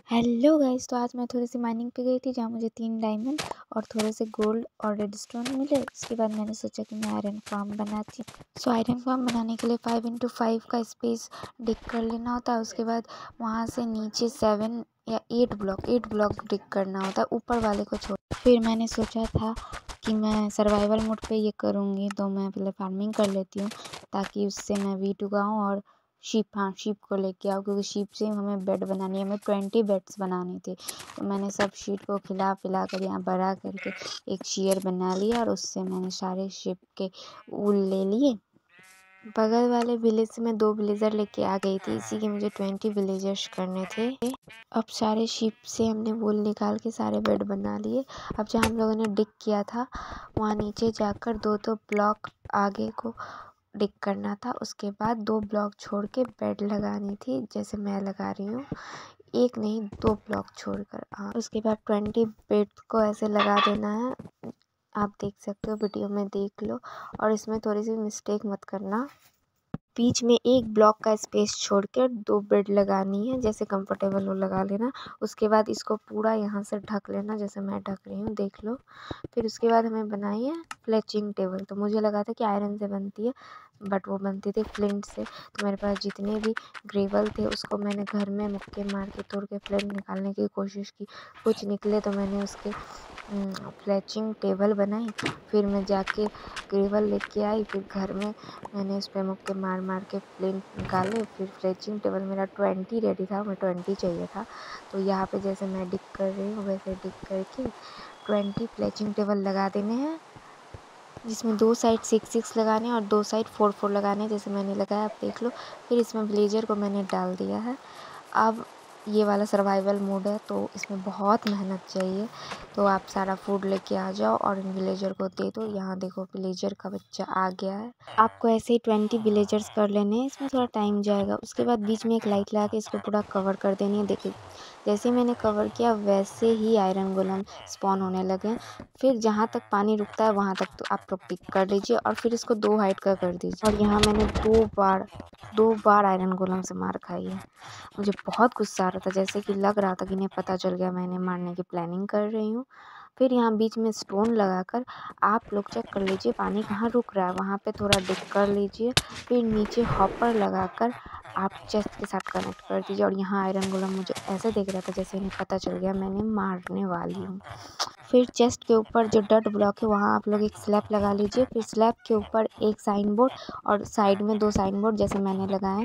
Hello guys, तो आज मैं थोड़ी सी माइनिंग पे गई थी जहाँ मुझे 3 डायमंड और थोड़े से गोल्ड और रेडस्टोन मिले। उसके बाद मैंने सोचा कि मैं आयरन फार्म बनाती हूँ। सो आयरन फार्म बनाने के लिए 5x5 का स्पेस डिग कर लेना होता है। उसके बाद वहाँ से नीचे 7 या 8 ब्लॉक डिग करना होता है, ऊपर वाले को छोड़। फिर मैंने सोचा था कि मैं सर्वाइवल मोड पे ये करूँगी, तो मैं पहले फार्मिंग कर लेती हूँ ताकि उससे मैं वीट उगाऊँ और शीप को लेके आओ, क्योंकि शीप से हमें बेड बनानी है। हमें 20 बेड्स बनाने थे, तो मैंने सब शीप को खिला पिला कर यहाँ बड़ा करके एक शेयर बना लिया और उससे मैंने सारे शीप के ऊल ले लिए। बगल वाले विलेज से मैं 2 विलेजर लेके आ गई थी, इसी के मुझे 20 विलेजर्स करने थे। अब सारे शीप से हमने वूल निकाल के सारे बेड बना लिए। अब जहाँ हम लोगों ने डिग किया था वहाँ नीचे जाकर 2-2 ब्लॉक आगे को डिग करना था। उसके बाद 2 ब्लॉक छोड़ के बेड लगानी थी, जैसे मैं लगा रही हूँ। एक नहीं, 2 ब्लॉक छोड़कर। हाँ, उसके बाद 20 बेड को ऐसे लगा देना है। आप देख सकते हो, वीडियो में देख लो और इसमें थोड़ी सी मिस्टेक मत करना। बीच में 1 ब्लॉक का स्पेस छोड़कर 2 बेड लगानी है, जैसे कंफर्टेबल हो लगा लेना। उसके बाद इसको पूरा यहाँ से ढक लेना, जैसे मैं ढक रही हूँ, देख लो। फिर उसके बाद हमें बनाई है फ्लेचिंग टेबल। तो मुझे लगा था कि आयरन से बनती है, बट वो बनती थी फ्लिंट से। तो मेरे पास जितने भी ग्रेवल थे उसको मैंने घर में मुक्के मार के तोड़ के फ्लिंट निकालने की कोशिश की। कुछ निकले तो मैंने उसके फ्लेचिंग टेबल बनाई। फिर मैं जाके ग्रेवल लेके आई, फिर घर में मैंने उस पर मुक्के मार मार के फ्लिंट निकाले। फिर फ्लेचिंग टेबल मेरा 20 रेडी था, मैं 20 चाहिए था। तो यहाँ पे जैसे मैं डिग कर रही हूँ वैसे डिग करके 20 फ्लेचिंग टेबल लगा देने हैं, जिसमें 2 साइड 6-6 लगाने हैं और 2 साइड 4-4 लगाने हैं, जैसे मैंने लगाया, आप देख लो। फिर इसमें विलेजर को मैंने डाल दिया है। अब ये वाला सर्वाइवल मोड है, तो इसमें बहुत मेहनत चाहिए। तो आप सारा फूड लेके आ जाओ और इन विलेजर को दे दो। यहाँ देखो, विलेजर का बच्चा आ गया है। आपको ऐसे ही 20 विलेजर्स कर लेने हैं, इसमें थोड़ा टाइम जाएगा। उसके बाद बीच में एक लाइट लगा के इसको पूरा कवर कर देनी है। देखिए, जैसे मैंने कवर किया वैसे ही आयरन गोलम स्पॉन होने लगे। फिर जहाँ तक पानी रुकता है वहाँ तक तो आप लोग पिक कर लीजिए और फिर इसको 2 हाइट का कर दीजिए। और यहाँ मैंने 2 बार आयरन गोलम से मार खाई है। मुझे बहुत गुस्सा आ रहा था, जैसे कि लग रहा था कि इन्हें पता चल गया मैं इन्हें मारने की प्लानिंग कर रही हूँ। फिर यहाँ बीच में स्टोन लगाकर आप लोग चेक कर लीजिए पानी कहाँ रुक रहा है, वहाँ पे थोड़ा डिग कर लीजिए। फिर नीचे हॉपर लगाकर आप चेस्ट के साथ कनेक्ट कर दीजिए। और यहाँ आयरन गोलम मुझे ऐसे देख रहा था जैसे इन्हें पता चल गया मैं इन्हें मारने वाली हूँ। फिर चेस्ट के ऊपर जो डट ब्लॉक है वहाँ आप लोग एक स्लैब लगा लीजिए। फिर स्लैब के ऊपर एक साइन बोर्ड और साइड में 2 साइन बोर्ड जैसे मैंने लगाए।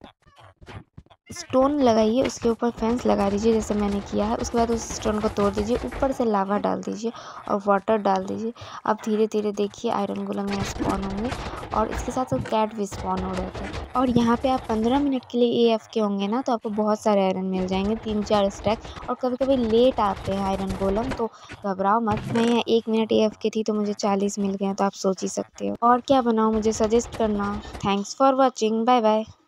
स्टोन लगाइए, उसके ऊपर फेंस लगा दीजिए जैसे मैंने किया है। उसके बाद उस स्टोन को तोड़ दीजिए, ऊपर से लावा डाल दीजिए और वाटर डाल दीजिए। अब धीरे धीरे देखिए आयरन गोलम यहाँ स्पॉन होंगे और इसके साथ साथ कैट भी स्पॉन हो रहे थे। और यहाँ पे आप 15 मिनट के लिए AFK होंगे ना, तो आपको बहुत सारे आयरन मिल जाएंगे, 3-4 स्टैक। और कभी कभी लेट आते हैं आयरन गोलम, तो घबराओ मत। मैं यहाँ 1 मिनट AFK थी तो मुझे 40 मिल गए, तो आप सोच ही सकते हो। और क्या बनाऊँ मुझे सजेस्ट करना। Thanks for watching, bye bye.